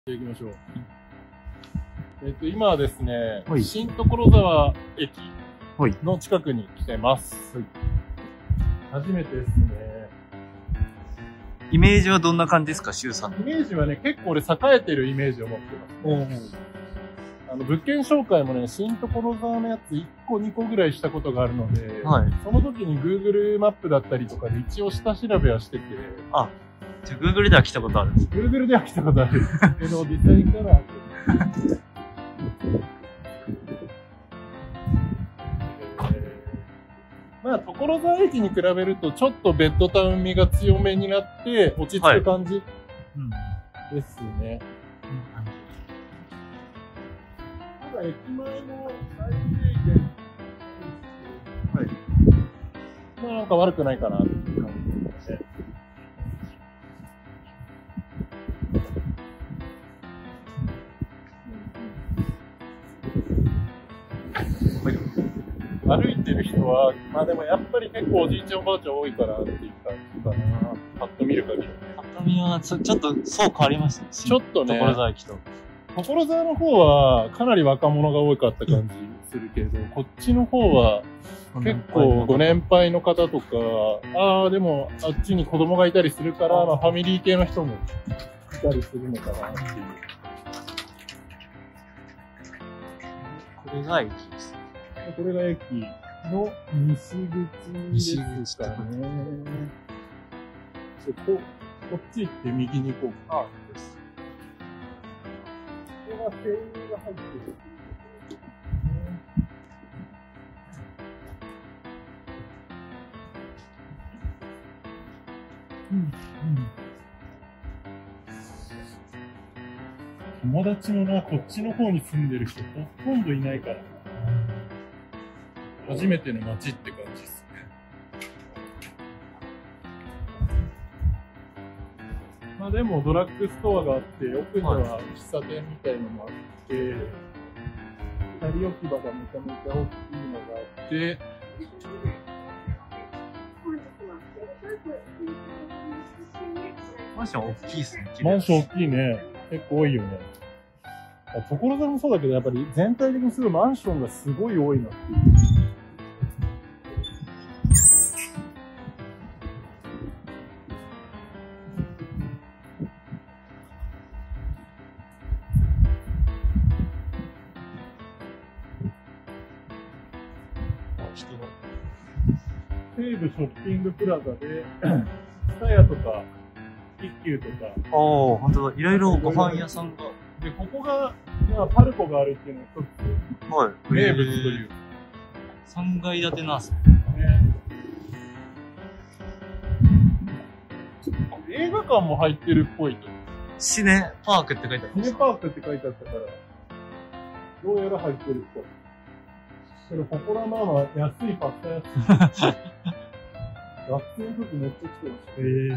行きましょう。今はですね、 はい新所沢駅はい。 の近くに来てます。 はい。 初めてですね。 イメージはどんな感じですか、シュウさんの。 イメージはね、結構俺栄えてるイメージを持ってますね。物件紹介もね、新所沢のやつ1個2個ぐらいしたことがあるので、 はい。 その時に Google マップだったりとかで一応下調べはしてて、 あ、じゃあ Google では来たことあるんです。 Google では来たことあるけど、実際から、まあ、所沢駅に比べると、ちょっとベッドタウン味が強めになって、落ち着く感じうん。 ですね。ただ、駅前の最低限、 はい。 まあ、なんか悪くないかなっていう感じですね。歩いてる人は、まあでもやっぱり結構おじいちゃんおばあちゃん多いからっていう感じかな。パッと見る限り。 パッと見はちょっとそう変わりましたね。 ちょっとね、 所沢駅と。 所沢の方はかなり若者が多かった感じするけど、こっちの方は結構ご年配の方とか、でもあっちに子供がいたりするから、まあファミリー系の人もいたりするのかなっていう。 これが駅です。 これが駅の西口ですかね。こっち行って右に行こうか。です。ここが声優が入ってる。友達もな、こっちの方に住んでる人ほとんどいないから。初めての街って感じですね。まあでもドラッグストアがあって、奥には喫茶店みたいのもあって、二人置き場がめちゃめちゃ大きいのがあって、 マンション大きいですね。 マンション大きいね。結構多いよね。所沢もそうだけど、やっぱり全体的にすごいマンションがすごい多いなっていう。西武ショッピングプラザで、ツタヤとか、一休とか。 ああ、ほんとだ。いろいろご飯屋さんが。 で、ここが、まあ、パルコがあるっていうのが一つ、 はい。 名物という。 3階建てなんですね。 映画館も入ってるっぽいと。 シネパークって書いてある。 シネパークって書いてあったから、どうやら入ってるっぽい。けど、ここらまあ安いパスタ屋。学生の時めっちゃ来てました。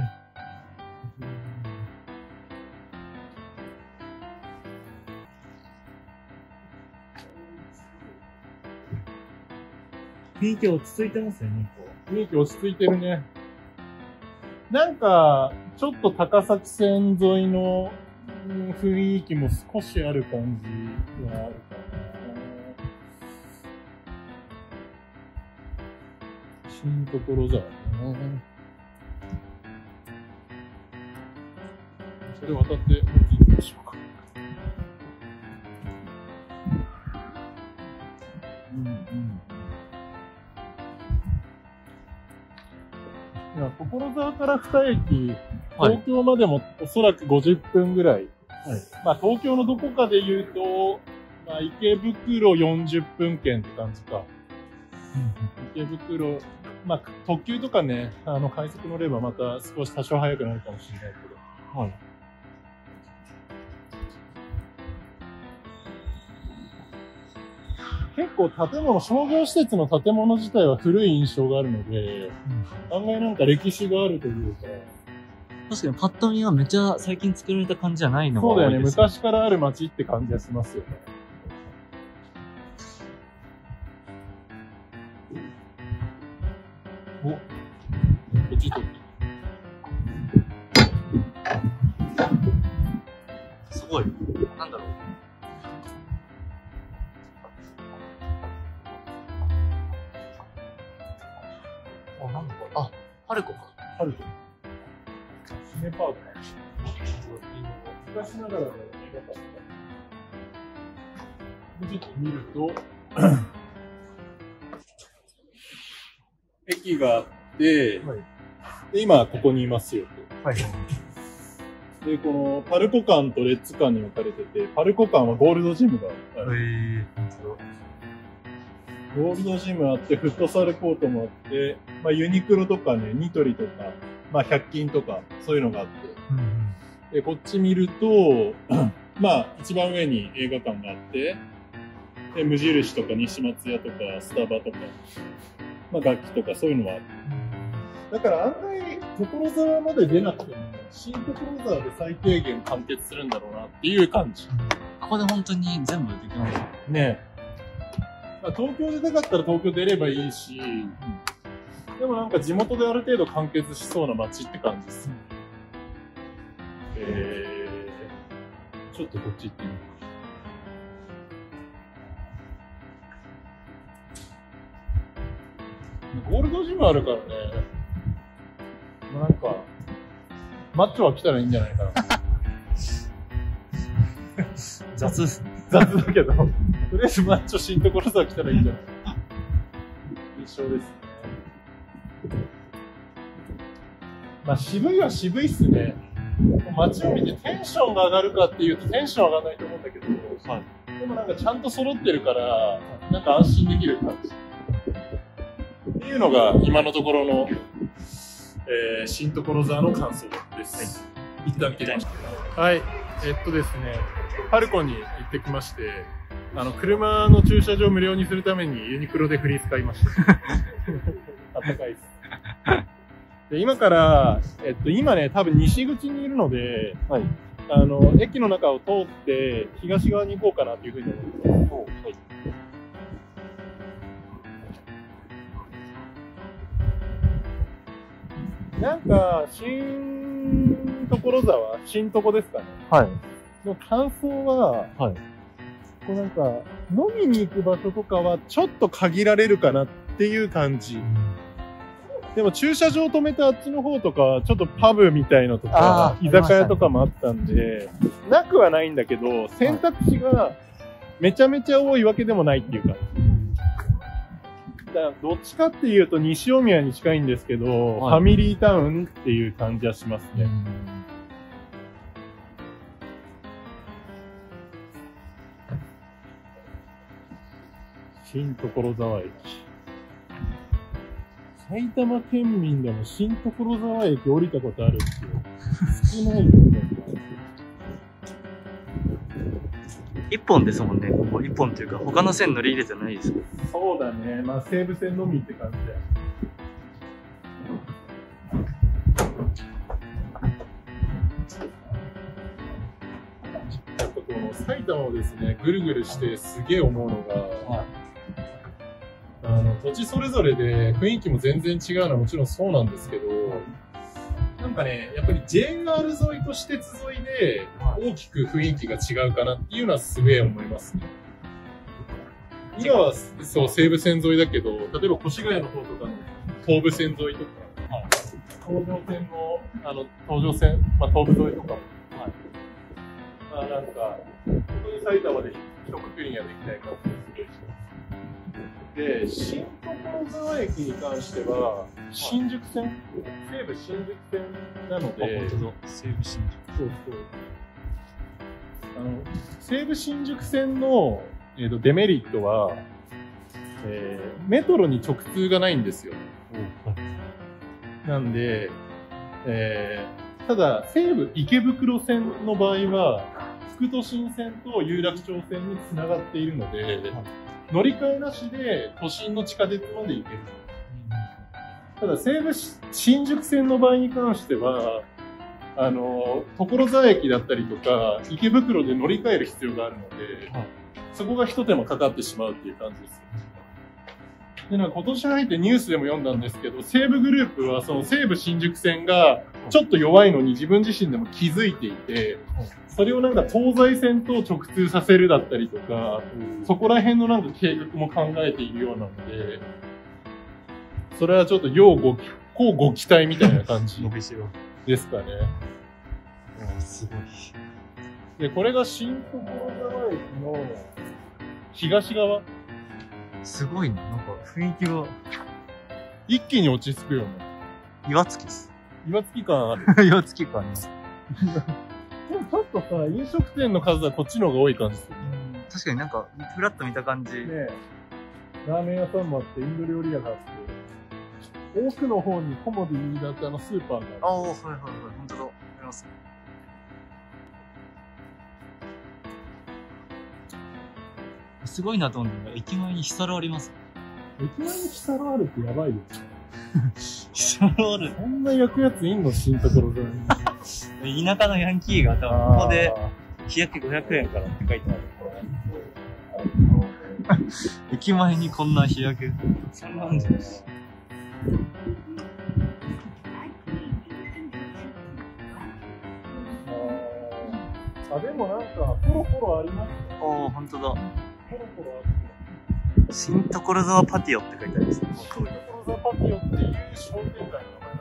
雰囲気落ち着いてますよね、 雰囲気落ち着いてるね。なんか、ちょっと高崎線沿いの雰囲気も少しある感じがあるかな。新所沢ね。それ渡って、こっち行きましょうか。いや、所沢から2駅、東京までもおそらく50分ぐらい。はい、まあ、東京のどこかで言うと、まあ、池袋40分圏って感じか。池袋、まあ、特急とかね、快速乗ればまた少し多少早くなるかもしれないけど。はい。結構商業施設の建物自体は古い印象があるので、案外なんか歴史があるというか。 確かにパッと見はめっちゃ最近作られた感じじゃないのがそうだよね。 多いです。 昔からある街って感じがしますよね。お、こっちと。 すごごい。なんだろう。あ、なんだこれ。あ、パルコか。 パルコ。シネパーク。昔ながらの映画館とか。ちょっと見ると、駅があって、はい、で今ここにいますよと。はい、で、このパルコ館とレッツ館に分かれてて、パルコ館はゴールドジムがある。ゴールドジムあって、フットサルコートもあって、まあ、ユニクロとかね、ニトリとか、まあ、100均とか、そういうのがあって。で、こっち見ると、まあ、一番上に映画館があって、で、無印とか西松屋とか、スタバとか、まあ、楽器とかそういうのはある。だから案外、所沢まで出なくても、新所沢で最低限完結するんだろうなっていう感じ。 ここで本当に全部できますねえ。東京出たかったら東京出ればいいし、でもなんか地元である程度完結しそうな街って感じです。ちょっとこっち行ってみよう。ゴールドジムあるからね。なんか、マッチョは来たらいいんじゃないかな。 雑だけど、とりあえずマッチョ新所沢来たらいいんじゃないかな。印象ですね。まあ渋いは渋いっすね。街を見てテンションが上がるかっていうとテンション上がらないと思うんだけど、はい、でもなんかちゃんと揃ってるから、なんか安心できる感じ。っていうのが今のところの、新所沢の感想です。はい、一旦切りました。はい、ですね、パルコに行ってきまして、車の駐車場を無料にするためにユニクロでフリース買いました。あったかいです。で今から、今ね、多分西口にいるので、はい、駅の中を通って東側に行こうかなというふうに思ってます。はい、なんか、新所沢、新所ですかね。はい。の感想は、はい。こうなんか、飲みに行く場所とかはちょっと限られるかなっていう感じ。でも駐車場止めたあっちの方とか、ちょっとパブみたいのとか、居酒屋とかもあったんで、なくはないんだけど、選択肢がめちゃめちゃ多いわけでもないっていうか。だからどっちかっていうと西大宮に近いんですけど、はい、ファミリータウンっていう感じはしますね。新所沢駅。埼玉県民でも新所沢駅降りたことあるって少ないよね。 一本ですもんね、ここ一本っていうか他の線乗り入れてないですよ。 そうだね、まあ西武線のみって感じだよ。やっぱこの埼玉をですね、ぐるぐるしてすげえ思うのが、はい、土地それぞれで雰囲気も全然違うのはもちろんそうなんですけど、なんかね、やっぱり JR 沿いと私鉄沿いで大きく雰囲気が違うかなっていうのはすげえ思いますね。今はそう西武線沿いだけど、例えば越谷の方とかの東武線沿いとか、東上線の東上線、まあ、東武沿いとかも、はい、まあなんか本当に埼玉で一括りにはできない感じがすごいします。で、新所沢駅に関しては、新宿線、西武新宿線なので、 西武新宿。そうそう。 西武新宿線の、デメリットは、メトロに直通がないんですよ。なんで、ただ、西武池袋線の場合は、副都心線と有楽町線につながっているので、乗り換えなしで都心の地下鉄まで行ける。ただ西武新宿線の場合に関しては、所沢駅だったりとか池袋で乗り換える必要があるので、はい、そこが一手間かかってしまうっていう感じです。で、なんか今年入ってニュースでも読んだんですけど、西武グループはその西武新宿線がちょっと弱いのに自分自身でも気づいていて、それをなんか東西線と直通させるだったりとか、そこら辺のなんか計画も考えているようなので、それはちょっとこうご期待みたいな感じですかね。 すごい。 で、これが新所沢駅の東側。 すごいね。なんか雰囲気が。 一気に落ち着くよね。 岩槻です。 岩槻感ある。 岩槻感あります。 でもちょっとさ、飲食店の数はこっちの方が多い感じする。 確かになんか、ふらっと見た感じ。 ねラーメン屋さんもあって、インド料理屋があって、奥の方にコモディだってスーパーがある。 ああ、はいはいはい。本当だ。あります。すごいなと思うんだけど、駅前にヒサロあります。 駅前にヒサロあるってやばいよ。 ヒサロある。 そんな焼くやついんの新所沢に。田舎のヤンキーが多分ここで、日焼け500円からって書いてある。駅前にこんな日焼け。そんなんじゃない。 でもなんか、ポロポロありますね。 ああ、ほんとだ。 ポロポロある。 新所沢パティオって書いてあります。 新所沢パティオっていう商店街の名前なんです。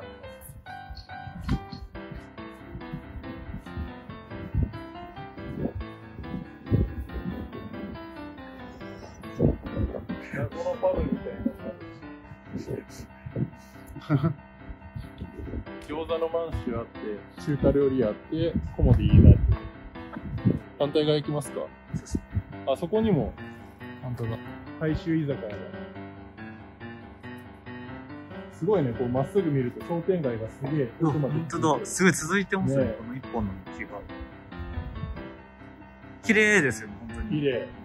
謎のパブみたいな。餃子の満州あって、中華料理あって、コモディがあって。反対側行きますか？あそこにも、 本当だ。 大衆居酒屋が。すごいね、こうまっすぐ見ると商店街がすげえ。 本当だ。すごい続いてますね、この一本の道が。綺麗ですよね、本当に。 綺麗。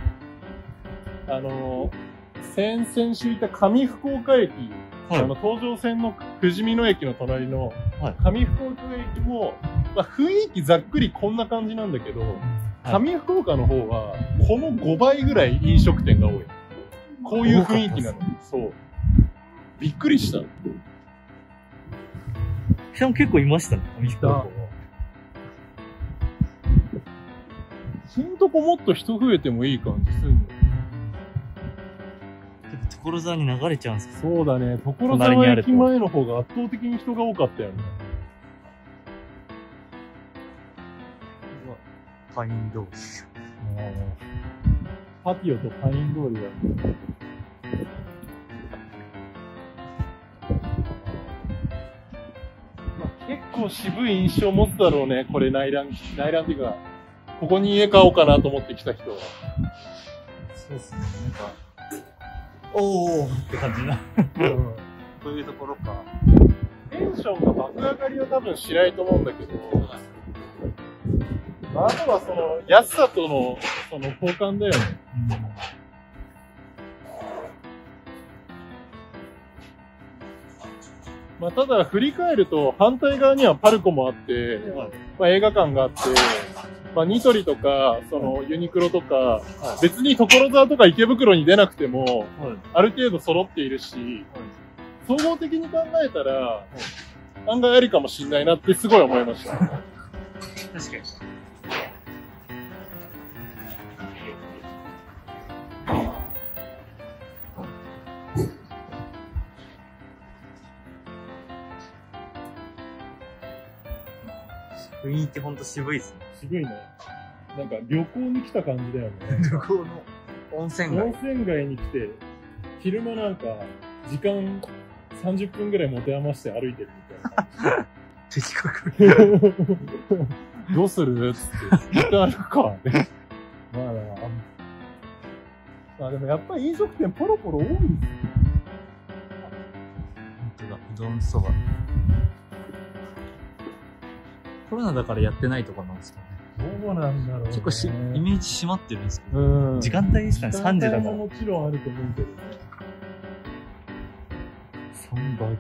先々週行った上福岡駅、はい、東上線の富士見野駅の隣の上福岡駅も、まあ、雰囲気ざっくりこんな感じなんだけど、上福岡の方はこの5倍ぐらい飲食店が多い。こういう雰囲気なの。そう。びっくりした。 しかも結構いましたね、上福岡は。 新とこもっと人増えてもいい感じするの。 所沢に流れちゃうんですか？ そうだね。所沢駅前の方が圧倒的に人が多かったよね。 パイン通り。 パティオとパイン通りだ。結構渋い印象を持つだろうね。これ内覧っていうか、ここに家買おうかなと思って来た人は。 そうですね。なんか、おーって感じな。そういうところか。 テンションが爆上がりは多分しないと思うんだけど、あとはその安さとのその交換だよね。まあただ振り返ると反対側にはパルコもあって、まあ映画館があって、まあニトリとかそのユニクロとか、別に所沢とか池袋に出なくてもある程度揃っているし、総合的に考えたら案外ありかもしんないなってすごい思いました。 確かに。雰囲気ほんと渋いっすね。 渋いね。なんか旅行に来た感じだよね。 旅行の温泉街。 温泉街に来て、昼間なんか時間30分ぐらい持て余して歩いてるみたいな感じ。的確。 どうするつって。時間あるか。まあでもやっぱり飲食店ポロポロ多いですよ。 本当だ、うどんそば。コロナだからやってないとかなんですかね。 どうなんだろうね。 結構イメージ閉まってるんですけど。時間帯ですかね、3時だから。 時間帯ももちろんあると思うけどね。 サンバギード。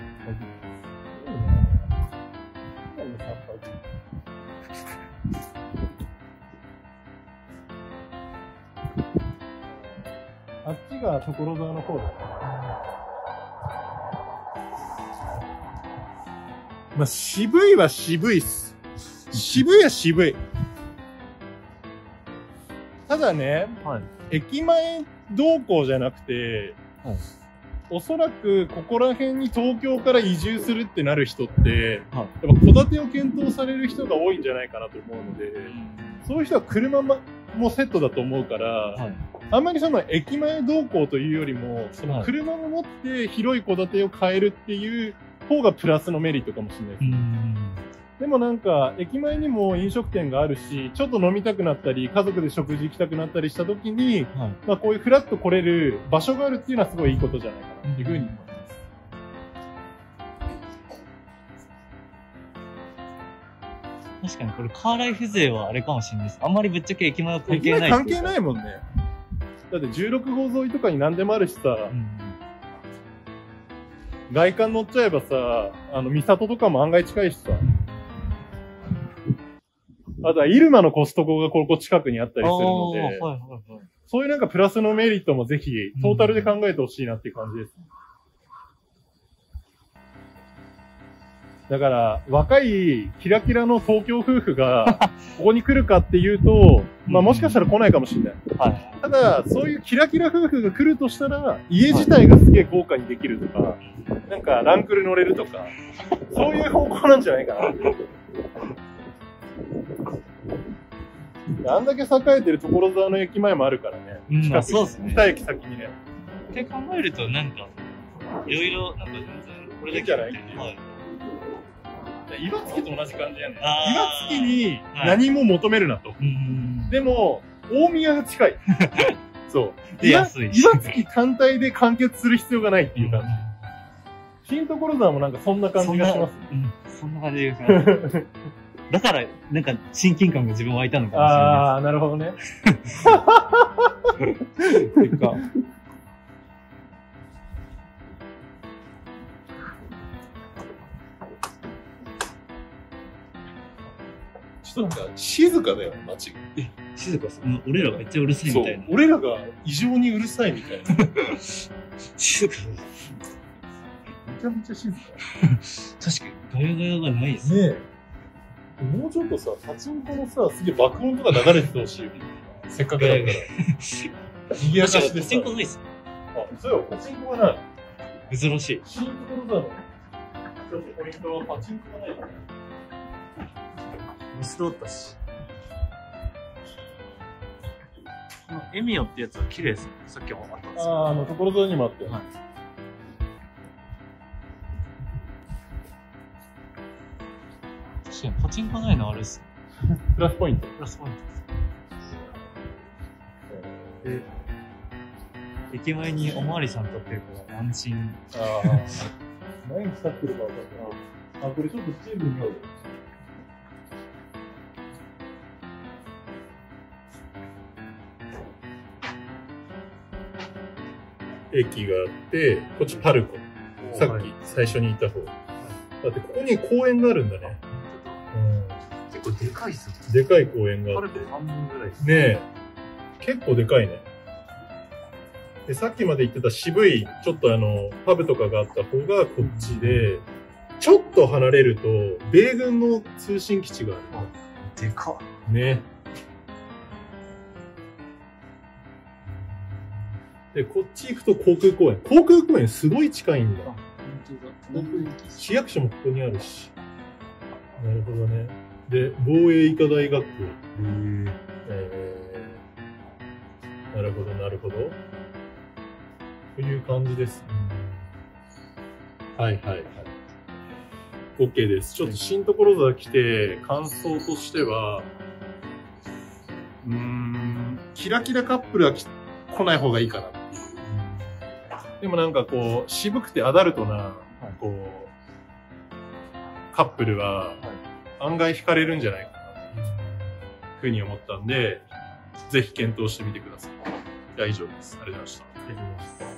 あっちが所沢の方だね。 まあ、渋いは渋いっす。渋いは渋い。ただね、 はい。 駅前どうこうじゃなくて、 はい。 おそらくここら辺に東京から移住するってなる人って、 はい。 やっぱ戸建てを検討される人が多いんじゃないかなと思うので、そういう人は車もセットだと思うから、 はい。 あんまりその駅前どうこうというよりも、その車を持って広い戸建てを買えるっていう方がプラスのメリットかもしれないです。でもなんか、駅前にも飲食店があるし、ちょっと飲みたくなったり、家族で食事行きたくなったりした時に、はい、まあこういうフラッと来れる場所があるっていうのはすごいいいことじゃないかなっていうふうに思います。 確かにこれカーライフ勢はあれかもしれないです。あんまりぶっちゃけ駅前は関係ない。 関係ないもんね。だって16号沿いとかに何でもあるしさ、外観乗っちゃえばさ、三郷とかも案外近いしさ。あとは、入間のコストコがここ近くにあったりするので、そういうなんかプラスのメリットもぜひ、トータルで考えてほしいなっていう感じです。だから、若いキラキラの東京夫婦が、ここに来るかっていうと、まあもしかしたら来ないかもしれない。ただ、そういうキラキラ夫婦が来るとしたら、家自体がすげえ豪華にできるとか、なんかランクル乗れるとか、そういう方向なんじゃないかな。あんだけ栄えてる所沢の駅前もあるからね。近くそうですね。 2駅先にね。 って考えると、なんか、いろいろ、なんか全然、これだけじゃないっていう。岩槻と同じ感じやね。岩槻に何も求めるなと。でも、大宮が近い。そう。岩槻単体で完結する必要がないっていう感じ。新所沢もなんかそんな感じがします。 そんな感じがします。だから、なんか、親近感が自分湧いたのかもしれない。 ああ、なるほどね。てか。ちょっとなんか、静かだよね、街が。 静かっす。俺らがめっちゃうるさいみたいな。 俺らが異常にうるさいみたいな。 静かです。 めちゃめちゃ静か。 確かに、ガヤガヤがないですね。 ねえ。もうちょっとさ、パチンコのさ、すげえ爆音とか流れててほしいよ。せっかくだから。賑やかしでさ。 パチンコないっす。 あ、そうよ、パチンコがない。 珍しい。 新所沢の。ちょっとポイントはパチンコがないから。 ミス通ったし。このエミオってやつは綺麗ですね。さっきもあったんですよ。 所沢にもあったよ。はい。 確かにパチンコないのあれっす。 プラスポイント。 プラスポイントです。で、駅前におまわりさん立ってるから安心。 ああ。何に使ってるか分かった。あ、これちょっとチーム見ようよ。駅があって、こっちパルコ。さっき最初にいた方。だってここに公園があるんだね。 結構でかいっすよ。 でかい公園があって。 パルコ半分ぐらいですねえ。結構でかいね。で、さっきまで言ってた渋い、ちょっとパブとかがあった方がこっちで、ちょっと離れると、米軍の通信基地がある。 でかっ。ね。で、こっち行くと航空公園。航空公園すごい近いんだ。市役所もここにあるし。なるほどね。で、防衛医科大学校。なるほど、なるほど。という感じです。はいはいはい。OK です。ちょっと新所沢来て、感想としては、キラキラカップルは来ない方がいいかなっていう。でもなんかこう、渋くてアダルトな、こう、カップルは、案外惹かれるんじゃないかな、というふうに思ったんで、ぜひ検討してみてください。以上です。ありがとうございました。 ありがとうございます。